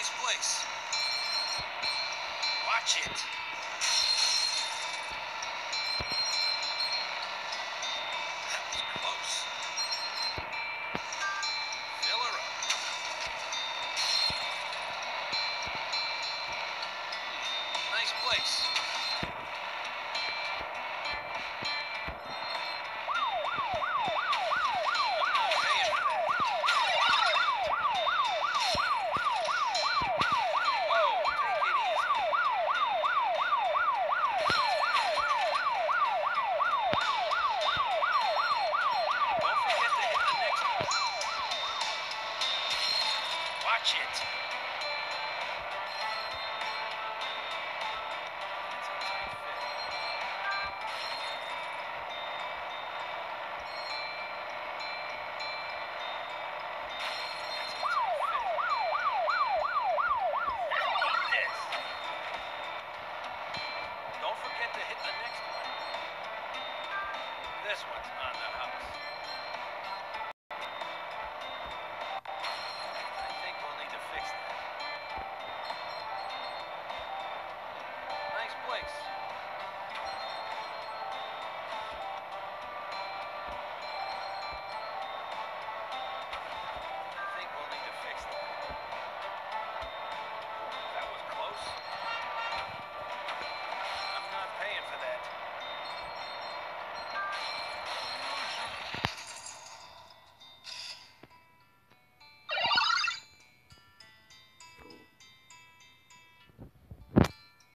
Nice place. Watch it. That was close. Fill her up. Nice place. Watch it. That's a tight fit. That's a tight fit. Eat this. Don't forget to hit the next one. This one's on the house.